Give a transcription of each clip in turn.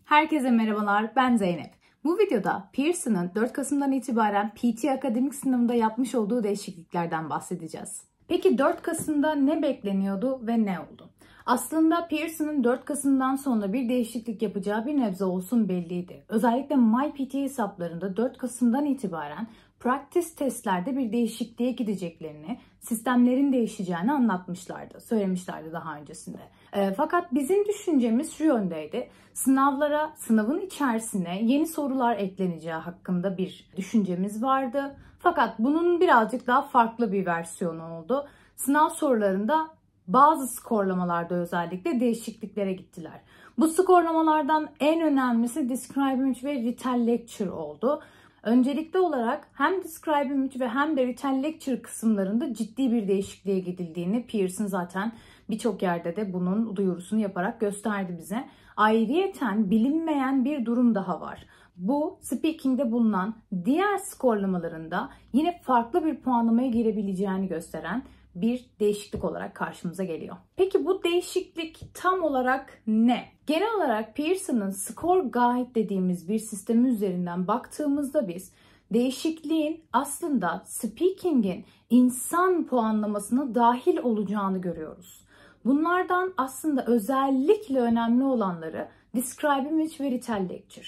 Herkese merhabalar, ben Zeynep. Bu videoda Pearson'ın 4 Kasım'dan itibaren PT akademik sınavında yapmış olduğu değişikliklerden bahsedeceğiz. Peki 4 Kasım'da ne bekleniyordu ve ne oldu? Aslında Pearson'ın 4 Kasım'dan sonra bir değişiklik yapacağı bir nebze olsun belliydi. Özellikle MyPT hesaplarında 4 Kasım'dan itibaren practice testlerde bir değişikliğe gideceklerini, sistemlerin değişeceğini anlatmışlardı, söylemişlerdi daha öncesinde. Fakat bizim düşüncemiz şu yöndeydi. Sınavın içerisine yeni sorular ekleneceği hakkında bir düşüncemiz vardı. Fakat bunun birazcık daha farklı bir versiyonu oldu. Sınav sorularında bazı skorlamalarda özellikle değişikliklere gittiler. Bu skorlamalardan en önemlisi Describe Image ve Retell Lecture oldu. Öncelikli olarak hem Describe Image ve hem de Retell Lecture kısımlarında ciddi bir değişikliğe gidildiğini Pearson zaten birçok yerde de bunun duyurusunu yaparak gösterdi bize. Ayrıyeten bilinmeyen bir durum daha var. Bu speaking'de bulunan diğer skorlamalarında yine farklı bir puanlamaya girebileceğini gösteren bir değişiklik olarak karşımıza geliyor. Peki bu değişiklik tam olarak ne? Genel olarak Pearson'ın Score Guide dediğimiz bir sistemi üzerinden baktığımızda biz değişikliğin aslında speaking'in insan puanlamasına dahil olacağını görüyoruz. Bunlardan aslında özellikle önemli olanları Describe Image ve Retell Lecture.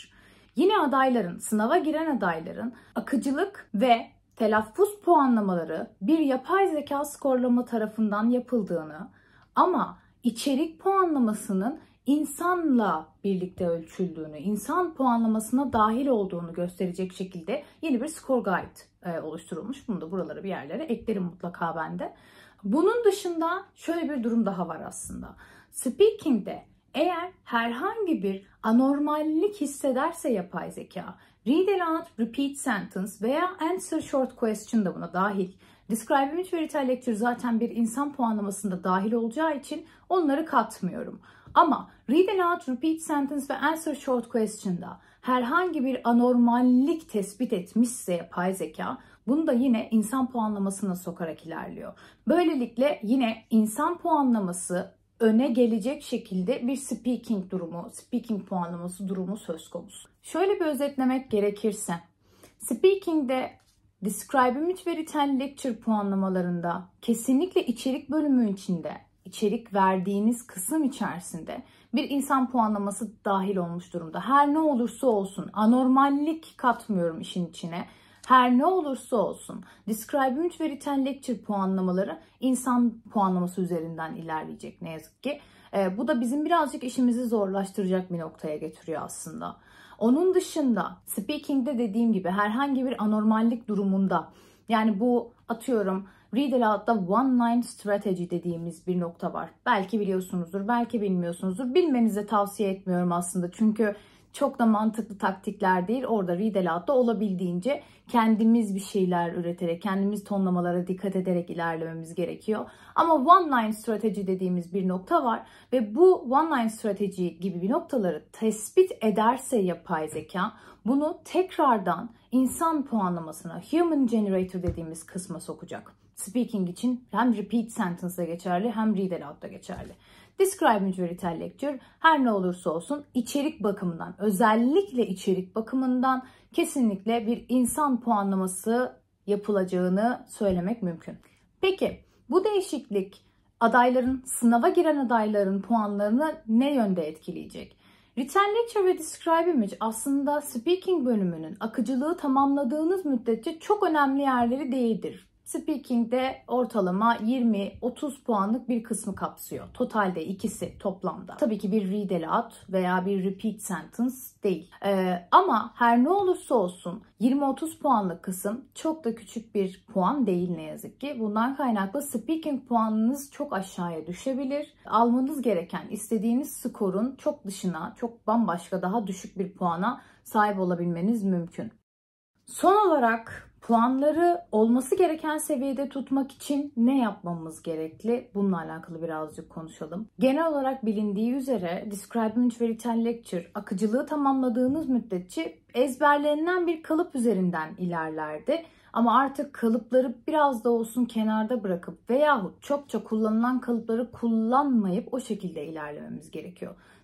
Yine sınava giren adayların akıcılık ve telaffuz puanlamaları bir yapay zeka skorlama tarafından yapıldığını ama içerik puanlamasının insanla birlikte ölçüldüğünü, insan puanlamasına dahil olduğunu gösterecek şekilde yeni bir score guide oluşturulmuş. Bunu da buralara bir yerlere eklerim mutlaka ben de. Bunun dışında şöyle bir durum daha var aslında. Speaking'de eğer herhangi bir anormallik hissederse yapay zeka, read aloud, repeat sentence veya answer short question da buna dahil. Describe Image ve Retell Lecture zaten bir insan puanlamasında dahil olacağı için onları katmıyorum. Ama read aloud, repeat sentence ve answer short question'da herhangi bir anormallik tespit etmişse yapay zeka, bunu da yine insan puanlamasına sokarak ilerliyor. Böylelikle yine insan puanlaması öne gelecek şekilde bir speaking puanlaması durumu söz konusu. Şöyle bir özetlemek gerekirse, speaking'de Describe Image ve Retell Lecture puanlamalarında kesinlikle içerik bölümü içinde, içerik verdiğiniz kısım içerisinde bir insan puanlaması dahil olmuş durumda. Her ne olursa olsun, anormallik katmıyorum işin içine. Her ne olursa olsun Describe Image ve Retell Lecture puanlamaları insan puanlaması üzerinden ilerleyecek ne yazık ki. Bu da bizim birazcık işimizi zorlaştıracak bir noktaya getiriyor aslında. Onun dışında speaking'de dediğim gibi herhangi bir anormallik durumunda, yani bu atıyorum read aloud'da one line strategy dediğimiz bir nokta var. Belki biliyorsunuzdur, belki bilmiyorsunuzdur. Bilmenizi tavsiye etmiyorum aslında çünkü çok da mantıklı taktikler değil. Orada read aloud'da olabildiğince kendimiz bir şeyler üreterek, kendimiz tonlamalara dikkat ederek ilerlememiz gerekiyor. Ama one line strategy dediğimiz bir nokta var ve bu one line strategy gibi bir noktaları tespit ederse yapay zeka bunu tekrardan insan puanlamasına, human generator dediğimiz kısma sokacak. Speaking için hem repeat sentence'da geçerli hem read aloud'da geçerli. Describe Image ve Retell Lecture her ne olursa olsun içerik bakımından, özellikle içerik bakımından kesinlikle bir insan puanlaması yapılacağını söylemek mümkün. Peki bu değişiklik sınava giren adayların puanlarını ne yönde etkileyecek? Retell Lecture ve Describe Image aslında speaking bölümünün akıcılığı tamamladığınız müddetçe çok önemli yerleri değildir. Speaking'de ortalama 20-30 puanlık bir kısmı kapsıyor. Totalde ikisi toplamda. Tabii ki bir read aloud veya bir repeat sentence değil. Ama her ne olursa olsun 20-30 puanlık kısım çok da küçük bir puan değil ne yazık ki. Bundan kaynaklı speaking puanınız çok aşağıya düşebilir. Almanız gereken, istediğiniz skorun çok dışına, çok bambaşka daha düşük bir puana sahip olabilmeniz mümkün. Son olarak puanları olması gereken seviyede tutmak için ne yapmamız gerekli? Bununla alakalı birazcık konuşalım. Genel olarak bilindiği üzere Describe Image ve Retell Lecture akıcılığı tamamladığınız müddetçe ezberlenilen bir kalıp üzerinden ilerlerdi. Ama artık kalıpları biraz da olsun kenarda bırakıp veyahut çokça kullanılan kalıpları kullanmayıp o şekilde ilerlememiz gerekiyor.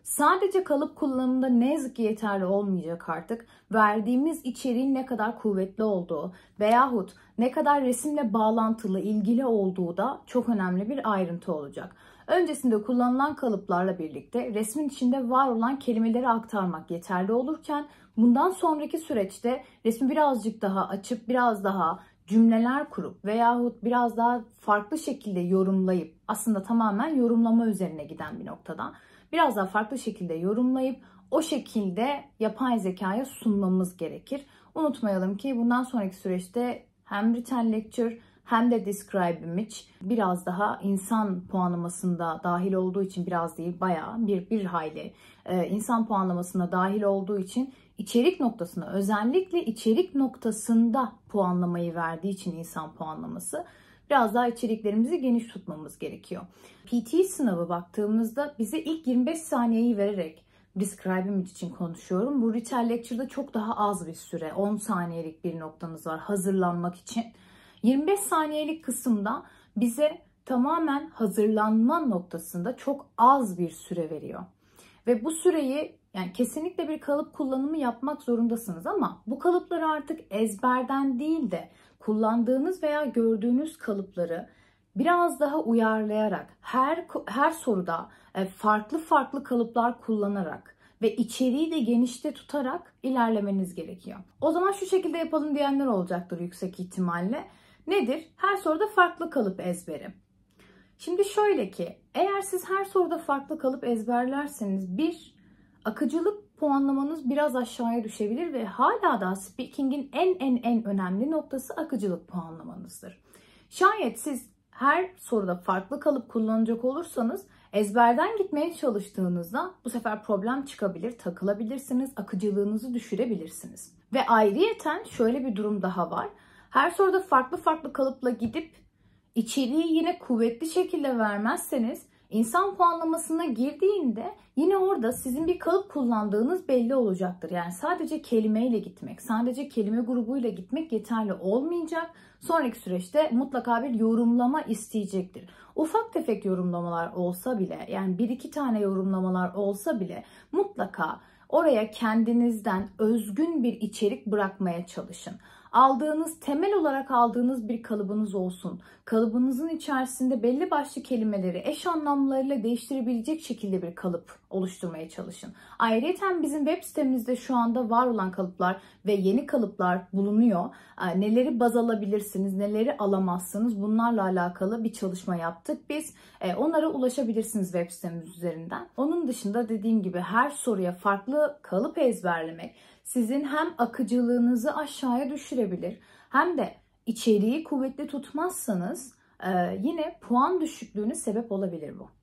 Sadece kalıp kullanımında ne yazık ki yeterli olmayacak artık. Verdiğimiz içeriğin ne kadar kuvvetli olduğu veyahut ne kadar resimle bağlantılı, ilgili olduğu da çok önemli bir ayrıntı olacak. Öncesinde kullanılan kalıplarla birlikte resmin içinde var olan kelimeleri aktarmak yeterli olurken bundan sonraki süreçte resmi birazcık daha açıp biraz daha cümleler kurup veyahut biraz daha farklı şekilde yorumlayıp, aslında tamamen yorumlama üzerine giden bir noktada biraz daha farklı şekilde yorumlayıp o şekilde yapay zekaya sunmamız gerekir. Unutmayalım ki bundan sonraki süreçte hem Written Lecture hem de Describe Image biraz daha insan puanlamasında dahil olduğu için, biraz değil bayağı bir hayli insan puanlamasına dahil olduğu için içerik noktasında, özellikle içerik noktasında puanlamayı verdiği için insan puanlaması, biraz daha içeriklerimizi geniş tutmamız gerekiyor. PT sınavı baktığımızda bize ilk 25 saniyeyi vererek, Describe Image için konuşuyorum, bu Written Lecture'da çok daha az bir süre, 10 saniyelik bir noktamız var hazırlanmak için. 25 saniyelik kısımda bize tamamen hazırlanma noktasında çok az bir süre veriyor. Ve bu süreyi, yani kesinlikle bir kalıp kullanımı yapmak zorundasınız ama bu kalıpları artık ezberden değil de kullandığınız veya gördüğünüz kalıpları biraz daha uyarlayarak, her soruda farklı kalıplar kullanarak ve içeriği de genişte tutarak ilerlemeniz gerekiyor. O zaman şu şekilde yapalım diyenler olacaktır yüksek ihtimalle. Nedir? Her soruda farklı kalıp ezberi. Şimdi şöyle ki, eğer siz her soruda farklı kalıp ezberlerseniz akıcılık puanlamanız biraz aşağıya düşebilir ve hala da speaking'in en önemli noktası akıcılık puanlamanızdır. Şayet siz her soruda farklı kalıp kullanacak olursanız ezberden gitmeye çalıştığınızda bu sefer problem çıkabilir, takılabilirsiniz, akıcılığınızı düşürebilirsiniz. Ve ayrıyeten şöyle bir durum daha var. Her soruda farklı kalıpla gidip içeriği yine kuvvetli şekilde vermezseniz insan puanlamasına girdiğinde yine orada sizin bir kalıp kullandığınız belli olacaktır. Yani sadece kelimeyle gitmek, sadece kelime grubuyla gitmek yeterli olmayacak. Sonraki süreçte mutlaka bir yorumlama isteyecektir. Ufak tefek yorumlamalar olsa bile, yani bir iki tane yorumlamalar olsa bile mutlaka oraya kendinizden özgün bir içerik bırakmaya çalışın. Temel olarak aldığınız bir kalıbınız olsun. Kalıbınızın içerisinde belli başlı kelimeleri eş anlamlarıyla değiştirebilecek şekilde bir kalıp oluşturmaya çalışın. Ayrıca bizim web sitemizde şu anda var olan kalıplar ve yeni kalıplar bulunuyor. Neleri baz alabilirsiniz, neleri alamazsınız, bunlarla alakalı bir çalışma yaptık biz. Onlara ulaşabilirsiniz web sitemiz üzerinden. Onun dışında dediğim gibi her soruya farklı kalıp ezberlemek sizin hem akıcılığınızı aşağıya düşürebilir hem de içeriği kuvvetli tutmazsanız yine puan düşüklüğüne sebep olabilir bu.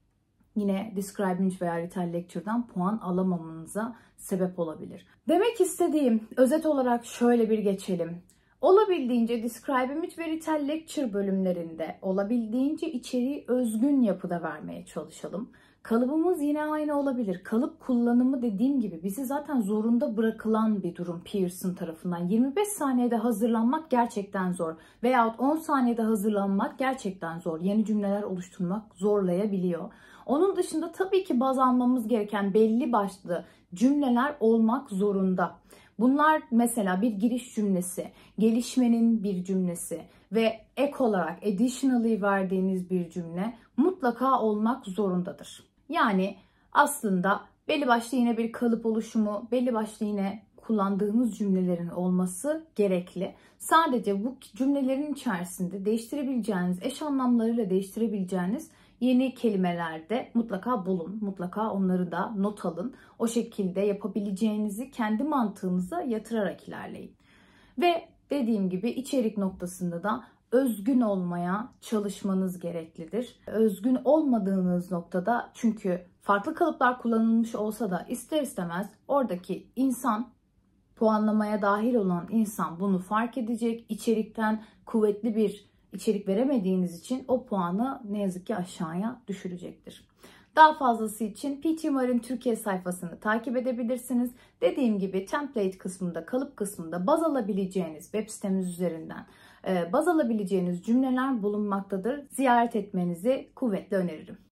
Yine Describe Image veya Written Lecture'dan puan alamamanıza sebep olabilir. Demek istediğim, özet olarak şöyle bir geçelim. Olabildiğince Describe Image ve Written Lecture bölümlerinde olabildiğince içeriği özgün yapıda vermeye çalışalım. Kalıbımız yine aynı olabilir. Kalıp kullanımı dediğim gibi bizi zaten zorunda bırakılan bir durum Pearson tarafından. 25 saniyede hazırlanmak gerçekten zor. Veyahut 10 saniyede hazırlanmak gerçekten zor. Yeni cümleler oluşturmak zorlayabiliyor. Onun dışında tabii ki baz almamız gereken belli başlı cümleler olmak zorunda. Bunlar mesela bir giriş cümlesi, gelişmenin bir cümlesi ve ek olarak additionally verdiğiniz bir cümle mutlaka olmak zorundadır. Yani aslında belli başlı yine bir kalıp oluşumu, belli başlı yine kullandığımız cümlelerin olması gerekli. Sadece bu cümlelerin içerisinde değiştirebileceğiniz, eş anlamlarıyla değiştirebileceğiniz yeni kelimelerde mutlaka bulun. Mutlaka onları da not alın. O şekilde yapabileceğinizi kendi mantığınıza yatırarak ilerleyin. Ve dediğim gibi içerik noktasında da özgün olmaya çalışmanız gereklidir. Özgün olmadığınız noktada, çünkü farklı kalıplar kullanılmış olsa da ister istemez oradaki insan, puanlamaya dahil olan insan bunu fark edecek. İçerikten kuvvetli bir içerik veremediğiniz için o puanı ne yazık ki aşağıya düşürecektir. Daha fazlası için PT Umar'ın Türkiye sayfasını takip edebilirsiniz. Dediğim gibi template kısmında, kalıp kısmında baz alabileceğiniz web sitemiz üzerinden baz alabileceğiniz cümleler bulunmaktadır. Ziyaret etmenizi kuvvetle öneririm.